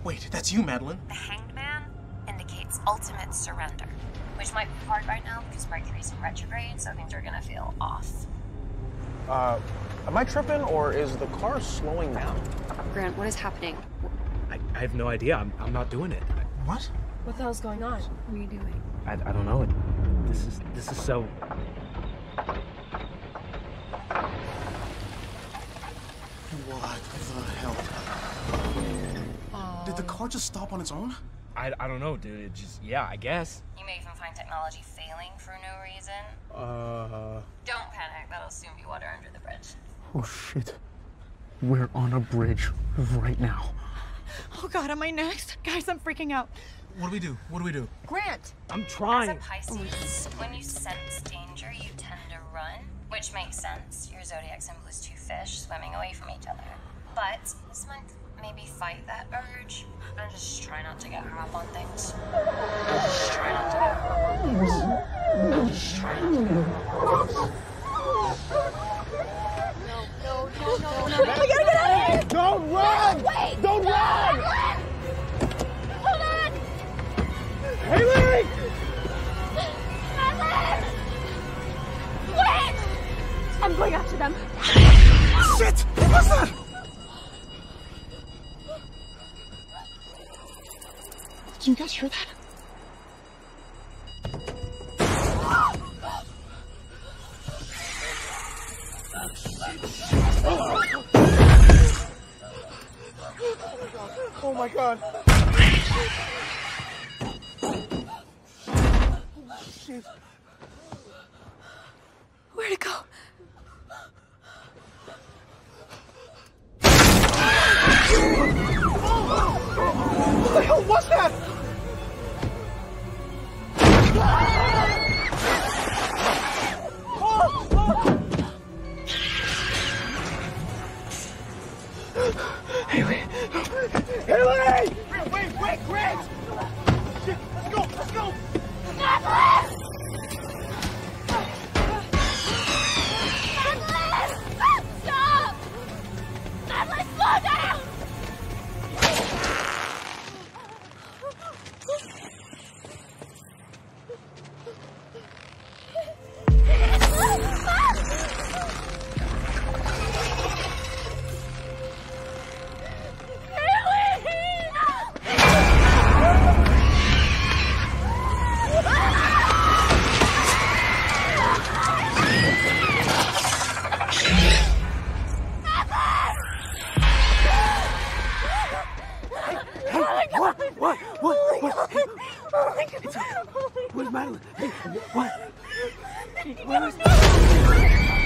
Wait, that's you, Madeline. The Hanged Man indicates ultimate surrender, which might be hard right now because Mercury's in retrograde, so things are gonna feel off. Am I tripping, or is the car slowing down? Grant, what is happening? I have no idea. I'm not doing it. What? What the hell's going on? What are you doing? I don't know. This is so... What the hell? Did the car just stop on its own? I don't know, dude. It just... Yeah, I guess. You may even find technology failing for no reason. Don't panic. That'll soon be water under the bridge. Oh, shit. We're on a bridge right now. Oh God, am I next? Guys, I'm freaking out. What do we do? What do we do? Grant! I'm trying. As a Pisces, when you sense danger, you tend to run, which makes sense. Your zodiac symbol is two fish swimming away from each other. But this month, maybe fight that urge and just try not to get hung up on things. Just try not to get hung up on things. Just try not to get hung up on things. No. We gotta get out of here! Don't run! Wait! Don't run! Hold on! Haley! Madeline! Wait! I'm going after them. Shit! What was that? Did you guys hear that? Oh my god. Shit. Where'd it go? What the hell was that? Haley! Haley! Wait, Grant! Shit, let's go! Madeline! Stop! Madeline, slow down! What? Where's Madeline? Hey, what? Where is...